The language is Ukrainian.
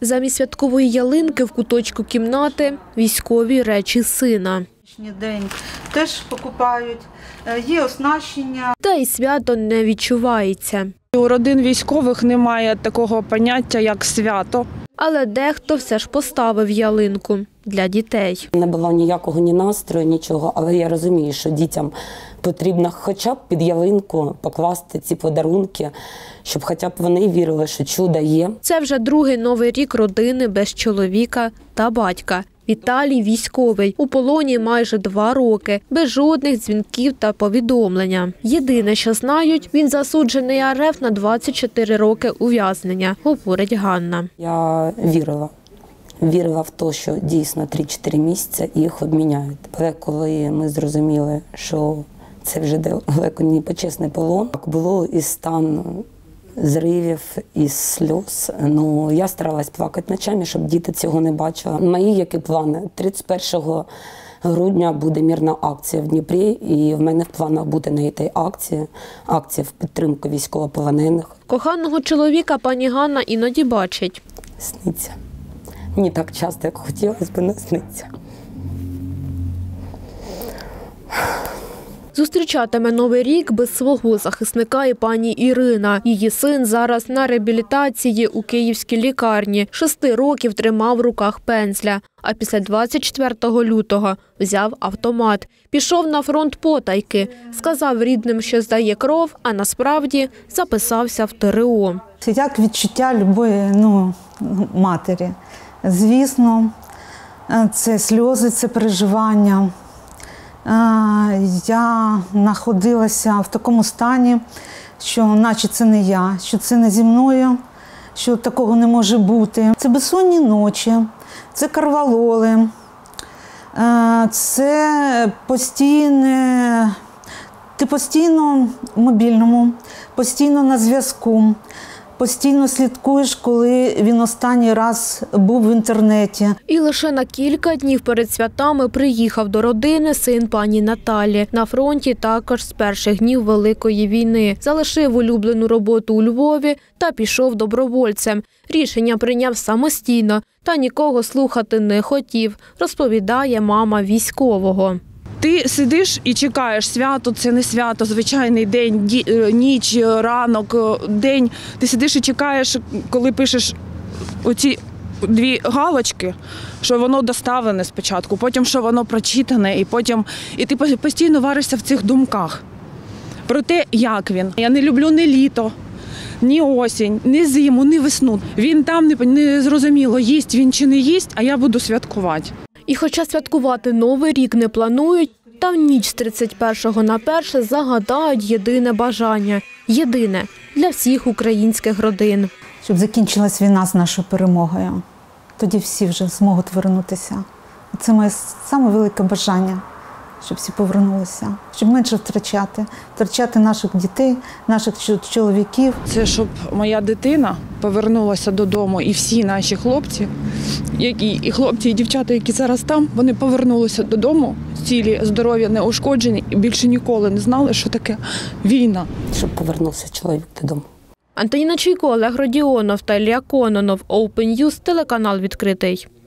Замість святкової ялинки в куточку кімнати – військові речі сина. День теж покупають, є оснащення. Та й свято не відчувається. У родин військових немає такого поняття, як свято. Але дехто все ж поставив ялинку для дітей. Не було ніякого ні настрою, нічого, але я розумію, що дітям потрібно хоча б під ялинку покласти ці подарунки, щоб хоча б вони вірили, що чудо є. Це вже другий новий рік родини без чоловіка та батька. Віталій військовий, у полоні майже 2 роки, без жодних дзвінків та повідомлення. Єдине, що знають, він засуджений РФ на 24 роки ув'язнення, говорить Ганна. Я вірила в те, що дійсно 3-4 місяці їх обміняють. Але коли ми зрозуміли, що це вже далеко не почесний полон, було і стан зривів, і сльоз. Ну, я старалась плакати ночами, щоб діти цього не бачили. Мої які плани? 31 грудня буде мирна акція в Дніпрі, і в мене в планах бути на цій акції в підтримку військовополонених. Коханого чоловіка пані Ганна іноді бачить. Сниться. Не так часто, як хотілося б, не сниться. Зустрічатиме Новий рік без свого захисника і пані Ірина. Її син зараз на реабілітації у київській лікарні. 6 років тримав в руках пензля, а після 24 лютого взяв автомат. Пішов на фронт потайки. Сказав рідним, що здає кров, а насправді записався в ТРО. Як відчуття любої матері. Звісно, це сльози, це переживання. Я знаходилася в такому стані, що наче це не я, що це не зі мною, що такого не може бути. Це безсонні ночі, це корвалоли, це ти постійно в мобільному, постійно на зв'язку. Постійно слідкуєш, коли він останній раз був в інтернеті. І лише на кілька днів перед святами приїхав до родини син пані Наталі. На фронті також з перших днів Великої війни. Залишив улюблену роботу у Львові та пішов добровольцем. Рішення прийняв самостійно та нікого слухати не хотів, розповідає мама військового. Ти сидиш і чекаєш, свято – це не свято, звичайний день, ніч, ранок, день. Ти сидиш і чекаєш, коли пишеш оці 2 галочки, що воно доставлене спочатку, потім, що воно прочитане, і ти постійно варишся в цих думках. Про те, як він. Я не люблю ні літо, ні осінь, ні зиму, ні весну. Він там не зрозуміло, їсть він чи не їсть, а я буду святкувати. І хоча святкувати Новий рік не планують, та в ніч з 31 на 1 загадають єдине бажання. Єдине для всіх українських родин. Щоб закінчилась війна з нашою перемогою. Тоді всі вже зможуть повернутися. Це моє саме велике бажання, щоб всі повернулися. Щоб менше втрачати наших дітей, наших чоловіків. Це щоб моя дитина повернулася додому, і всі наші хлопці, і хлопці, і дівчата, які зараз там, вони повернулися додому, цілі, здоров'я, неушкоджені, і більше ніколи не знали, що таке війна. Щоб повернувся чоловік додому. Антоніна Чуйко, Олег Родіонов та Ілля Кононов. Open News, телеканал «Відкритий».